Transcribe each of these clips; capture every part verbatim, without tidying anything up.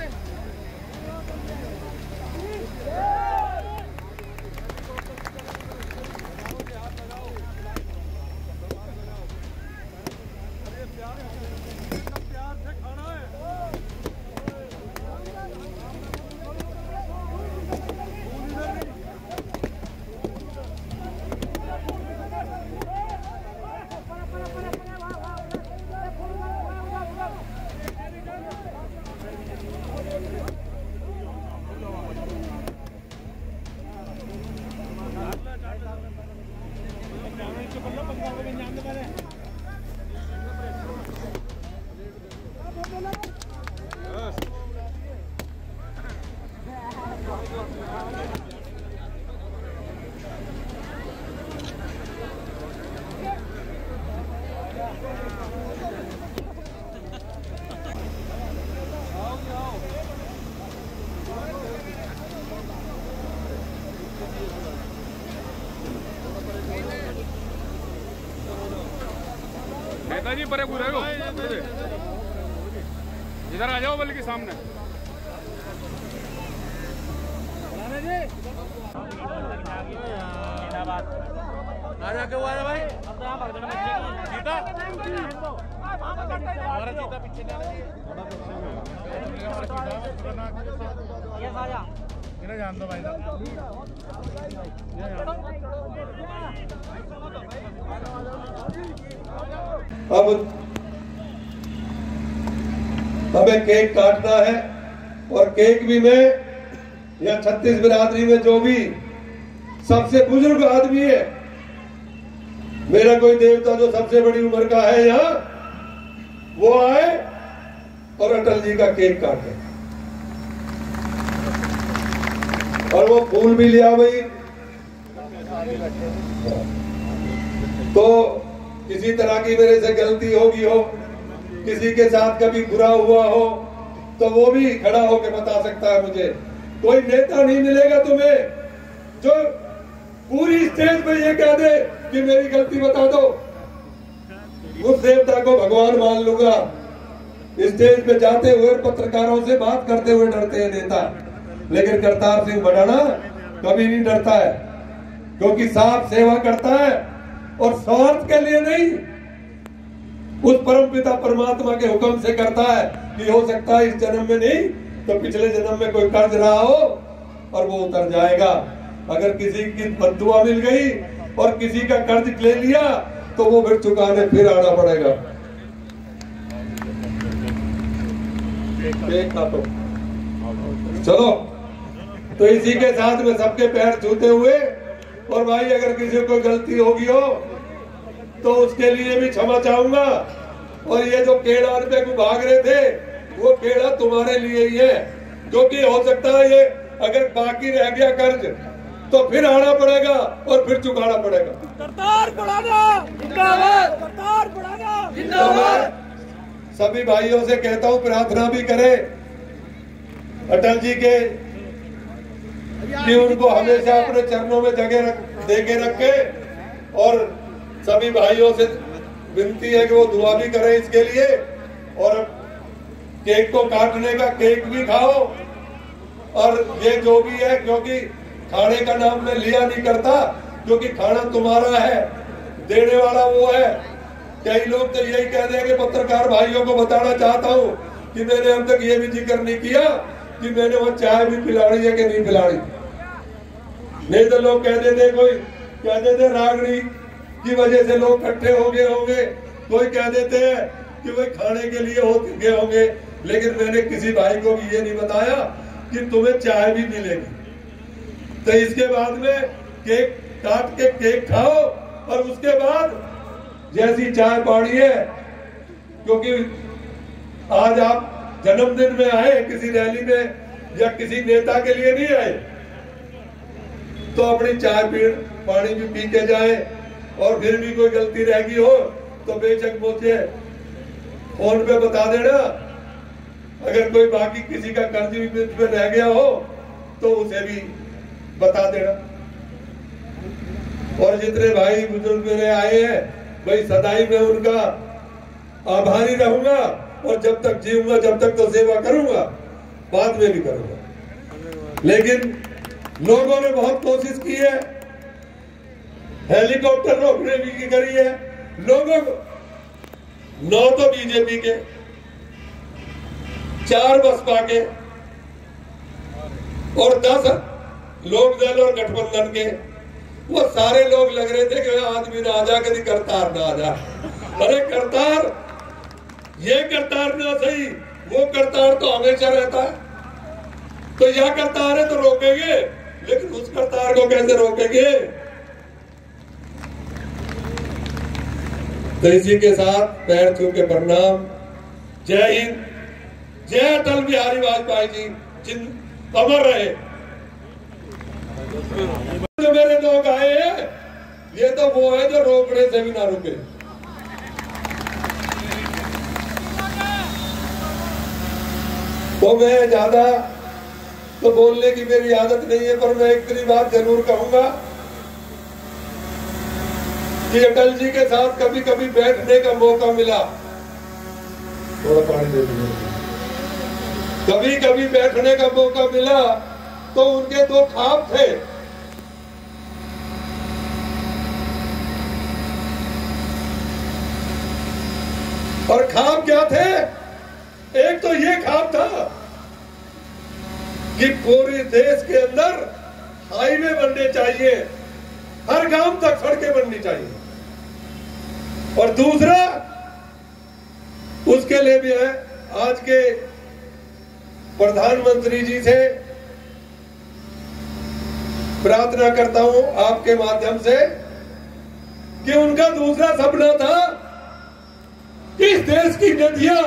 नेताजी परे पूरे हो इधर आ जाओ बल्कि सामने आजा क्यों आया भाई? अब तो यहाँ भाग जाना चीता हमारा चीता पीछे नहीं आना इन्हें जान दो भाई अब हमें केक काटना है और केक भी मैं या छत्तीस बिरादरी में जो भी सबसे बुजुर्ग आदमी है, मेरा कोई देवता जो सबसे बड़ी उम्र का है यहाँ, वो आए और अटल जी का केक काटे और वो फूल भी लिया भाई। तो किसी तरह की मेरे से गलती होगी हो, किसी के साथ कभी बुरा हुआ हो, तो वो भी खड़ा होकर बता सकता है मुझे। कोई नेता नहीं मिलेगा तुम्हें जो पूरी स्टेज पे ये कह दे कि मेरी गलती बता दो। उस देवता को भगवान मान लूंगा। स्टेज पे जाते हुए पत्रकारों से बात करते हुए डरते हैं नेता, लेकिन करतार सिंह भडाना कभी नहीं डरता है, क्योंकि साफ सेवा करता है और स्वार्थ के लिए नहीं, उस परम पिता परमात्मा के हुक्म से करता है कि हो सकता है इस जन्म में नहीं तो पिछले जन्म में कोई कर्ज रहा हो और वो उतर जाएगा। अगर किसी की बद्दुआ मिल गई और किसी का कर्ज ले लिया तो वो फिर चुकाने फिर आना पड़ेगा। तो चलो, तो इसी के साथ में सबके पैर छूते हुए, और भाई अगर किसी को गलती होगी हो तो उसके लिए भी क्षमा चाहूंगा। और ये जो केड़ा पे को भाग रहे थे, वो केड़ा तुम्हारे लिए ही है, क्योंकि हो सकता है ये अगर बाकी रह गया कर्ज तो फिर आना पड़ेगा और फिर चुकाना पड़ेगा। करतार बढ़ाना जिंदाबाद, करतार बढ़ाना जिंदाबाद। सभी भाइयों से कहता हूँ प्रार्थना भी करें अटल जी के कि उनको हमेशा अपने चरणों में जगह रख, दे के रखे। और सभी भाइयों से विनती है कि वो दुआ भी करें इसके लिए। और केक को काटने का केक भी खाओ। और ये जो भी है, क्योंकि खाने का नाम मैं लिया नहीं करता, क्योंकि खाना तुम्हारा है, देने वाला वो है। कई लोग तो यही कह देंगे, पत्रकार भाइयों को बताना चाहता हूँ कि मैंने अब तक ये भी जिक्र नहीं किया कि मैंने वो चाय भी पिलानी है कि नहीं पिलानी। नहीं तो लोग कह देते, कोई कह देते रागनी की वजह से लोग इकट्ठे हो गए होंगे, कोई कह देते हैं कि भाई खाने के लिए हो गए होंगे। लेकिन मैंने किसी भाई को भी ये नहीं बताया कि तुम्हें चाय भी मिलेगी। तो इसके बाद में केक काट के केक खाओ और उसके बाद जैसी चाय पानी है, क्योंकि आज आप जन्मदिन में आए, किसी रैली में या किसी नेता के लिए नहीं आए, तो अपनी चाय पी पानी भी पी के जाए। और फिर भी कोई गलती रह गई हो तो बेशक मुझे फोन पे बता देना। अगर कोई बाकी किसी का कर्ज भी पे रह गया हो तो उसे भी बता देना। और जितने भाई बुजुर्ग मेरे आए हैं, भाई सदाई मैं उनका आभारी रहूंगा और जब तक जीऊंगा जब तक तो सेवा करूंगा। बाद में भी करूंगा। लेकिन लोगों ने बहुत कोशिश की है, हेलीकॉप्टर रोकने की करी है लोगों को। नौ तो बीजेपी के, चार बसपा के और दस लोकदल और गठबंधन के। वो सारे लोग लग रहे थे कि आदमी ना आ जा, कभी करतार ना आ जा। अरे करतार, ये करतार ना सही, वो करतार तो हमेशा रहता है। तो यह करतार है तो रोकेंगे, लेकिन उस करतार को कैसे रोकेंगे? तो इसी के साथ पैर छू के प्रणाम। जय हिंद, जय अटल बिहारी वाजपेयी जी, जिन अमर रहे। जो मेरे लोग आए हैं, ये तो वो है जो रोकने से भी ना रुके। तो मैं ज्यादा तो बोलने की मेरी आदत नहीं है, पर मैं इतनी बात जरूर कहूंगा कि अटल जी के साथ कभी कभी बैठने का मौका मिला। थोड़ा पानी दे दीजिए। कभी कभी बैठने का मौका मिला तो उनके दो ख्वाब थे। और ख्वाब क्या थे? एक तो ये ख्वाब था कि पूरे देश के अंदर हाईवे बनने चाहिए, हर गांव तक सड़कें बननी चाहिए। और दूसरा उसके लिए भी है, आज के प्रधानमंत्री जी से प्रार्थना करता हूं आपके माध्यम से कि उनका दूसरा सपना था कि इस देश की नदियां,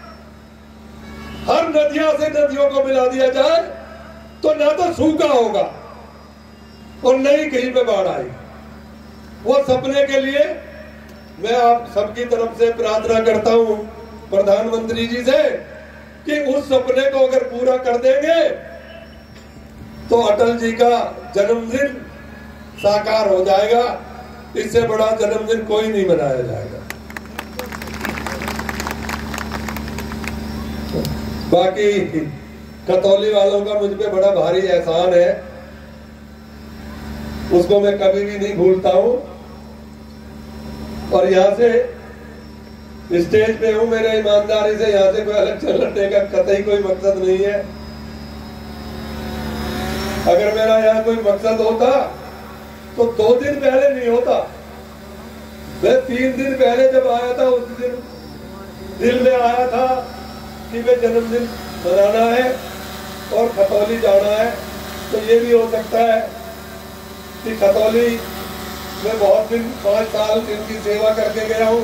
हर नदियां से नदियों को मिला दिया जाए, तो ना तो सूखा होगा और न ही कहीं पे बाढ़ आई। वो सपने के लिए मैं आप सबकी तरफ से प्रार्थना करता हूं प्रधानमंत्री जी से कि उस सपने को अगर पूरा कर देंगे तो अटल जी का जन्मदिन साकार हो जाएगा। इससे बड़ा जन्मदिन कोई नहीं मनाया जाएगा। बाकी खतौली वालों का मुझ पे बड़ा भारी एहसान है, उसको मैं कभी भी नहीं भूलता हूं। और यहाँ से स्टेज पे हूं, मेरे ईमानदारी से यहाँ से कोई इलेक्शन लड़ने का कतई कोई मकसद नहीं है। अगर मेरा यहाँ कोई मकसद होता तो दो दिन पहले नहीं होता। मैं तीन दिन पहले जब आया था उस दिन दिल में आया था कि मैं जन्मदिन मनाना है और खतौली जाना है। तो ये भी हो सकता है कि खतौली में बहुत दिन, पांच साल इनकी सेवा करके गया हूँ।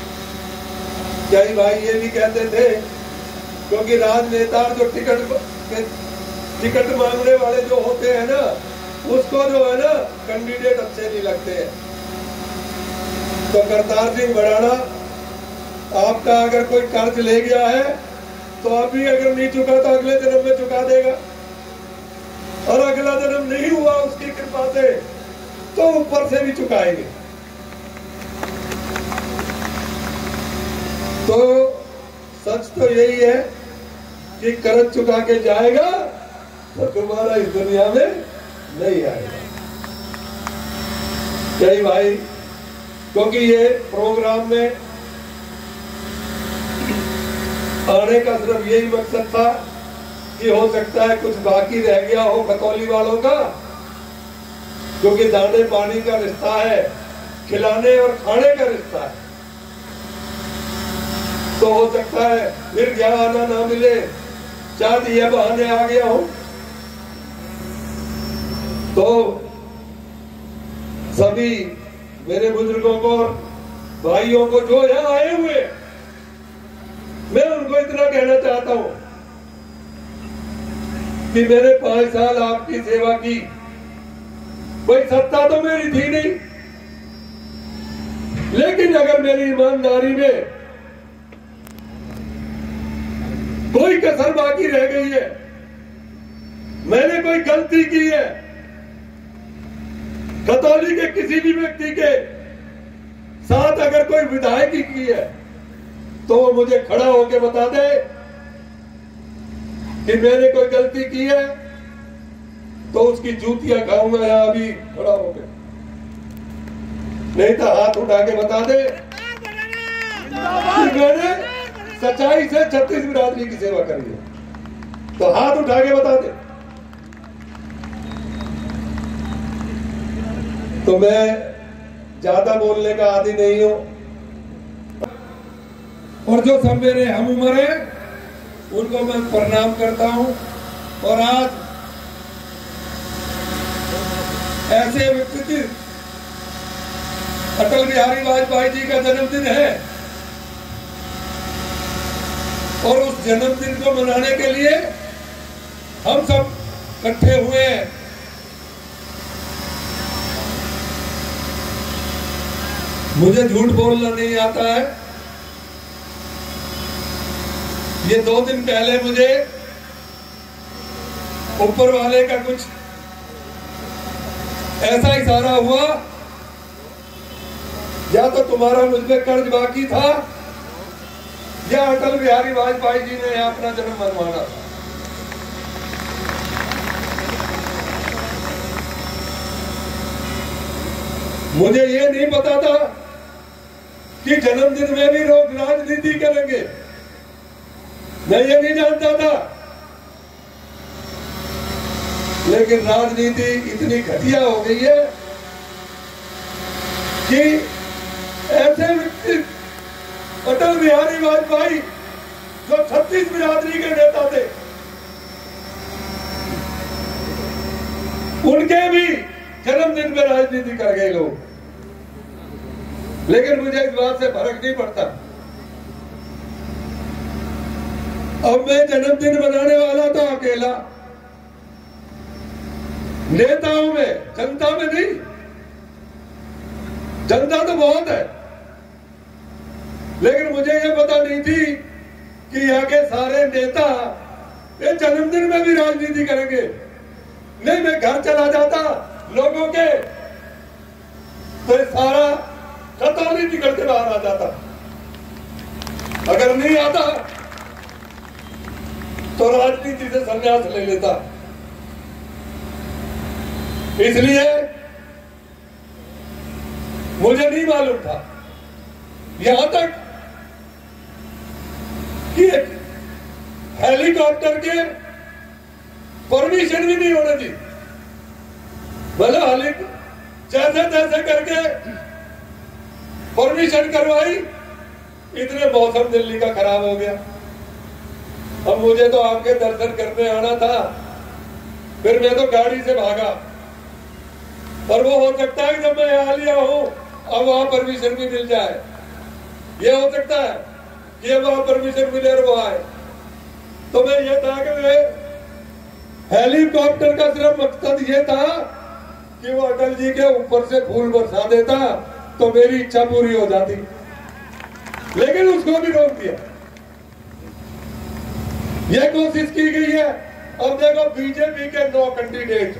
कई भाई ये भी कहते थे, क्योंकि राजनेता जो टिकट टिकट मांगने वाले जो होते हैं ना, उसको जो है ना कैंडिडेट अच्छे नहीं लगते हैं। तो करतार सिंह भड़ाना, आपका अगर कोई कर्ज ले गया है तो अभी अगर नहीं चुका तो अगले जन्म में चुका देगा, और अगला जन्म नहीं हुआ उसकी कृपा से तो ऊपर से भी चुकाएंगे। तो सच तो यही है कि कर्ज चुका के जाएगा तो तुम्हारा इस दुनिया में नहीं आएगा। कई भाई, क्योंकि ये प्रोग्राम में आने का सिर्फ यही मकसद था कि हो सकता है कुछ बाकी रह गया हो खतौली वालों का, क्योंकि दाने पानी का रिश्ता है, खिलाने और खाने का रिश्ता है। तो हो सकता है फिर क्या आना ना मिले, चार ये बहाने आ गया हो। तो सभी मेरे बुजुर्गों को, भाइयों को जो यहाँ आए हुए, मैं उनको इतना कहना चाहता हूं कि मैंने पांच साल आपकी सेवा की। कोई सत्ता तो मेरी थी नहीं, लेकिन अगर मेरी ईमानदारी में कोई कसर बाकी रह गई है, मैंने कोई गलती की है खतौली के किसी भी व्यक्ति के साथ, अगर कोई विधायकी की है, तो वो मुझे खड़ा होकर बता दे कि मैंने कोई गलती की है तो उसकी जूतियां खाऊंगा यहां अभी खड़ा होकर, नहीं तो हाथ उठा के बता दे कि मैंने सच्चाई से छत्तीस बिरादरी की सेवा करी है, तो हाथ उठा के बता दे। तो मैं ज्यादा बोलने का आदी नहीं हूं, और जो सब मेरे हम उम्र है उनको मैं प्रणाम करता हूं। और आज ऐसे व्यक्ति अटल बिहारी वाजपेयी जी का जन्मदिन है, और उस जन्मदिन को मनाने के लिए हम सब इकट्ठे हुए हैं। मुझे झूठ बोलना नहीं आता है। ये दो दिन पहले मुझे ऊपर वाले का कुछ ऐसा इशारा हुआ, या तो तुम्हारा मुझ पे कर्ज बाकी था, या अटल बिहारी वाजपेयी जी ने यहाँ अपना जन्म मनवाना था। मुझे ये नहीं पता था कि जन्मदिन में भी लोग राजनीति करेंगे, मैं ये नहीं जानता था। लेकिन राजनीति इतनी घटिया हो गई है कि ऐसे व्यक्ति अटल बिहारी वाजपेयी जो छत्तीस बिरादरी के नेता थे, उनके भी जन्मदिन में राजनीति कर गए लोग। लेकिन मुझे इस बात से फर्क नहीं पड़ता। अब मैं जन्मदिन मनाने वाला था अकेला, नेताओं में, जनता में नहीं। जनता तो बहुत है, लेकिन मुझे ये पता नहीं थी कि यहाँ के सारे नेता ये जन्मदिन में भी राजनीति करेंगे। नहीं, मैं घर चला जाता लोगों के, तो ये सारा खतौनी निकल के बाहर आ जाता। अगर नहीं आता तो राजनीति से संन्यास ले लेता। इसलिए मुझे नहीं मालूम था, यहां तक कि एक हेलीकॉप्टर के परमिशन भी नहीं होने दी। मतलब हाली जैसे तैसे करके परमिशन करवाई, इतने मौसम दिल्ली का खराब हो गया। अब मुझे तो आपके दर्शन करने आना था, फिर मैं तो गाड़ी से भागा। और वो हो सकता है कि जब मैं यहाँ लिया हूं अब वहां परमिशन भी मिल जाए, ये हो सकता है कि अब वहां परमिशन मिले और वो आए। तो मैं ये था कि मैं हेलीकॉप्टर का सिर्फ मकसद ये था कि वो अटल जी के ऊपर से फूल बरसा देता तो मेरी इच्छा पूरी हो जाती, लेकिन उसको भी रोक दिया। यह कोशिश की गई है। अब देखो बीजेपी के नौ कैंडिडेट,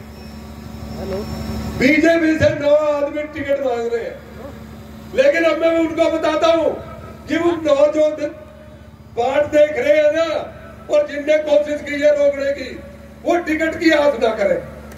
बीजेपी से नौ आदमी टिकट मांग रहे हैं, लेकिन अब मैं उनको बताता हूं कि वो नौ जो बात देख रहे हैं ना, और जिनने कोशिश की है रोकने की, वो टिकट की आस ना करें।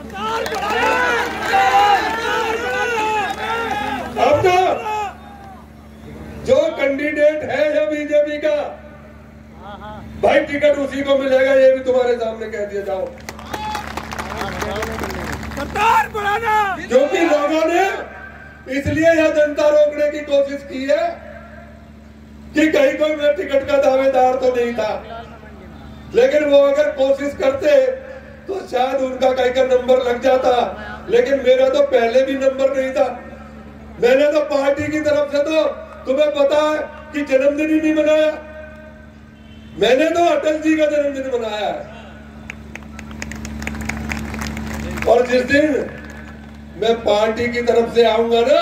अब तो जो कैंडिडेट है या बीजेपी का, भाई टिकट उसी को मिलेगा, ये भी तुम्हारे सामने कह दिया जाओ। सरकार बढ़ाना, क्योंकि लोगों ने इसलिए यह जनता रोकने की कोशिश की है कि कहीं कोई मैं टिकट का दावेदार तो नहीं था, लेकिन वो अगर कोशिश करते तो शायद उनका कहीं का नंबर लग जाता। लेकिन मेरा तो पहले भी नंबर नहीं था। मैंने तो पार्टी की तरफ से, तो तुम्हें पता है कि जन्मदिन ही नहीं मनाया। मैंने तो अटल जी का जन्मदिन मनाया है। और जिस दिन मैं पार्टी की तरफ से आऊंगा ना,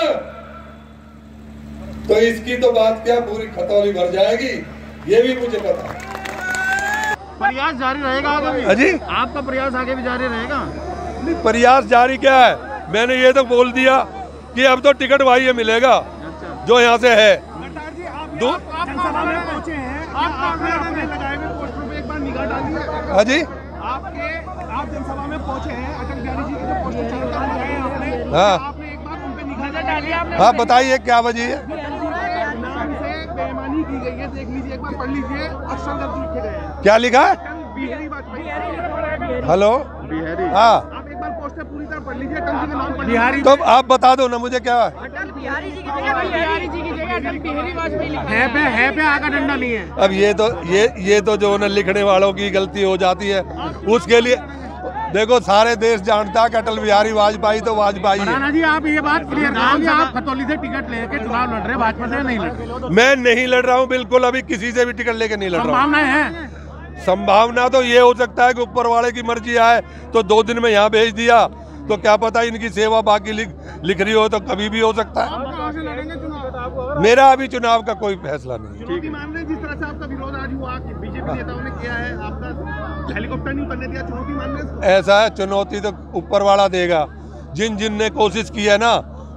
तो इसकी तो बात क्या, पूरी खतौली भर जाएगी, ये भी मुझे पता है। प्रयास जारी रहेगा आगे भी? अजी आपका प्रयास आगे भी जारी रहेगा? नहीं, प्रयास जारी क्या है, मैंने ये तो बोल दिया कि अब तो टिकट वही मिलेगा जो यहाँ से है। दो जनसभा में पहुंचे हैं, आप लगाए हुए पोस्टरों पे एक बार निगाह डालिए। हाँ जी, आपके आप जनसभा में पहुंचे हैं, अटल बिहारी जी के जो पोस्टर चारों तरफ लगाए हैं आपने, हाँ आपने एक बार उन पे निगाह डाली आपने? हाँ बताइए क्या वजह है? नाम से बेईमानी की गई है, देख लीजिए एक बार, पढ़ लीजिए, अक्षर गलत लिखे गए हैं। क्या लिखा है? बिहारी वाजपेयी। हेलो हाँ, आप एक बार पोस्टर पूरी तरह पढ़ लीजिए, अटल जी के नाम पढ़ लीजिए। तो आप बता दो ना मुझे क्या है? अटल बिहारी जी की जगह बिहारी जी की जगह अटल बिहारी वाजपेयी लिखा है। पे है पे आका डंडा नहीं है। अब ये तो ये ये तो जो न लिखने वालों की गलती हो जाती है, उसके लिए देखो सारे देश जानता है कि अटल बिहारी वाजपेयी तो वाजपेयी है। राणा जी आप ये बात क्लियर करो कि आप खतौली से टिकट लेके चुनाव लड़ रहे हैं, भाजपा से नहीं लड़ रहे? मैं नहीं लड़ रहा हूँ बिल्कुल, अभी किसी से भी टिकट लेके नहीं लड़ रहा हूँ। संभावनाएं हैं? संभावना तो ये हो सकता है कि ऊपर वाले की मर्जी आए तो दो दिन में यहाँ भेज दिया, तो क्या पता इनकी सेवा बाकी लिख लिख रही हो तो कभी भी हो सकता है। कहाँ से लड़ेंगे चुनाव? मेरा अभी चुनाव का कोई फैसला नहीं है। चुनौती मान रहे हैं जिस तरह से आपका विरोध आज हुआ, बीजेपी नेताओं ने किया है, आपका हेलीकॉप्टर नहीं बनने दिया, चुनौती मान रहे हैं इसको? ऐसा है, चुनौती तो ऊपर वाला देगा। जिन जिन ने कोशिश की है ना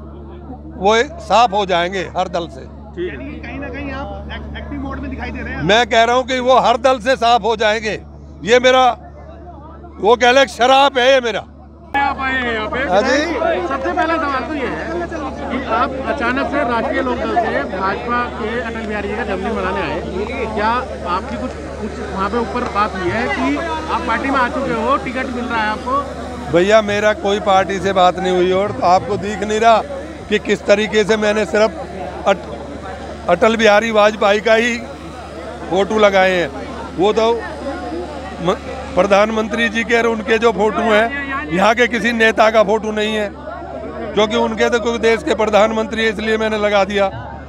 वो साफ हो जाएंगे हर दल से। यानी कि कहीं ना कहीं आप एक, एक्टिव मोड में दिखाई दे रहे हैं। मैं कह रहा हूँ कि वो हर दल से साफ हो जाएंगे। ये मेरा वो कह ले शराब है ये मेरा। आप आए हैं यहाँ पे, हाँ जी। सबसे पहला सवाल तो ये है कि आप अचानक से राष्ट्रीय लोकदल से भाजपा के अटल बिहारी जी का जन्मदिन मनाने आए, क्या आपकी कुछ कुछ वहाँ पे ऊपर बात हुई है कि आप पार्टी में आ चुके हो, टिकट मिल रहा है आपको? भैया मेरा कोई पार्टी से बात नहीं हुई और तो आपको दिख नहीं रहा कि किस तरीके से मैंने सिर्फ अट, अटल बिहारी वाजपेयी का ही फोटो लगाए हैं। वो तो म, प्रधानमंत्री जी के और उनके जो फोटो हैं, यहाँ के किसी नेता का फोटो नहीं है, क्योंकि उनके तो कोई देश के प्रधानमंत्री है इसलिए मैंने लगा दिया।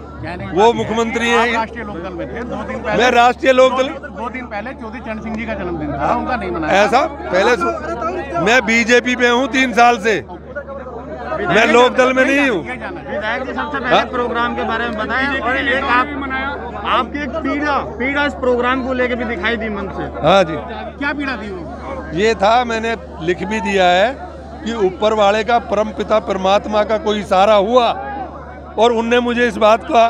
वो मुख्यमंत्री हैं। राष्ट्रीय लोकदल में थे, दो दिन पहले मैं राष्ट्रीय लोकदल दो दिन पहले चौधरी चरण सिंह जी का जन्मदिन था, उनका नहीं मनाया। ऐसा पहले सु- मैं बीजेपी में हूँ तीन साल से, मैं लोकदल में नहीं हूँ। विधायक जी सबसे पहले प्रोग्राम के बारे में बताएं, और एक आप आपकी एक पीड़ा पीड़ा इस प्रोग्राम को लेके भी दिखाई दी मन से। हाँ जी, क्या पीड़ा थी वो? ये था, मैंने लिख भी दिया है कि ऊपर वाले का परम पिता परमात्मा का कोई इशारा हुआ और उनने मुझे इस बात का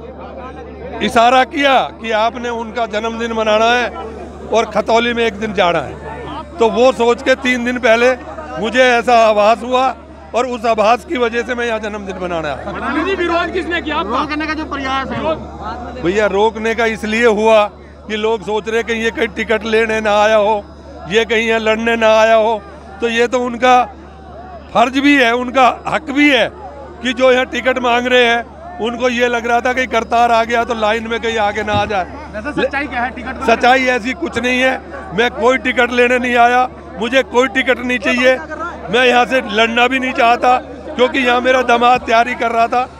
इशारा किया कि आपने उनका जन्मदिन मनाना है और खतौली में एक दिन जाना है। तो वो सोच के तीन दिन पहले मुझे ऐसा आभास हुआ और उस आभास की वजह से मैं यहाँ जन्मदिन मनाना है। विरोध किसने किया? रोकने का जो प्रयास है भैया रोकने का इसलिए हुआ कि लोग सोच रहे कि ये कहीं टिकट लेने ना आया हो, ये कहीं यहाँ लड़ने ना आया हो। तो ये तो उनका फर्ज भी है, उनका हक भी है कि जो यहाँ टिकट मांग रहे हैं उनको ये लग रहा था कि करतार आ गया तो लाइन में कहीं आगे ना आ जाए। सच्चाई क्या है? टिकट सच्चाई ऐसी कुछ नहीं है। मैं कोई टिकट लेने नहीं आया, मुझे कोई टिकट नहीं चाहिए। मैं यहाँ से लड़ना भी नहीं चाहता क्योंकि यहाँ मेरा दामाद तैयारी कर रहा था,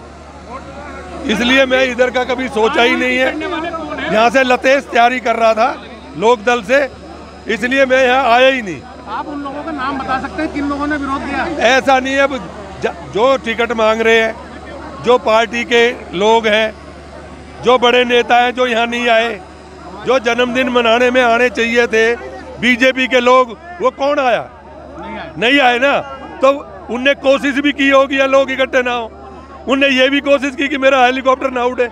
इसलिए मैं इधर का कभी सोचा ही नहीं है। यहाँ से लतेश तैयारी कर रहा था लोकदल से, इसलिए मैं यहाँ आया ही नहीं। आप उन लोगों का नाम बता सकते हैं किन लोगों ने विरोध किया? ऐसा नहीं है, जो टिकट मांग रहे हैं, जो पार्टी के लोग हैं, जो बड़े नेता हैं जो यहाँ नहीं आए, जो जन्मदिन मनाने में आने चाहिए थे बीजेपी के लोग, वो कौन आया? नहीं आए। नहीं आए ना। तो उनने कोशिश भी की होगी या लोग इकट्ठे ना हो। उनने ये भी कोशिश की कि मेरा हेलीकॉप्टर ना उड़े।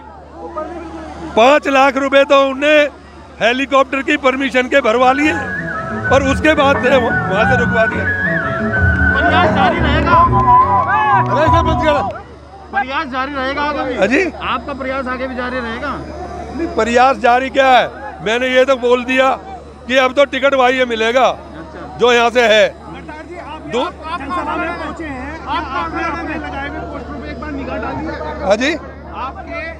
पाँच लाख रुपए तो उनने हेलीकॉप्टर की परमिशन के भरवा लिए और उसके बाद वहां से रुकवा दिया। प्रयास जारी रहेगा, प्रयास जारी रहेगा आगे भी? अजी आपका प्रयास आगे भी जारी रहेगा? नहीं, प्रयास जारी क्या है, मैंने ये तो बोल दिया कि अब तो टिकट वही मिलेगा जो यहाँ से है। दो जनसभा में पहुंचे हैं, आपने लगाए हुए पोस्टरों पे एक बार निगाह डालिए। हाँ जी, आपके